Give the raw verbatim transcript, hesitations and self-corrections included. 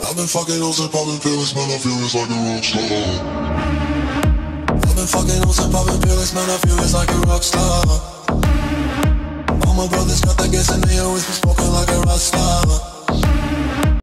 I've been fucking hoes and popping pills, man, I feel it's like a rock star. I've been fucking hoes and popping pills, man, I feel it's like a rock star. All my brothers got that gas and they always been smoking like a rock star.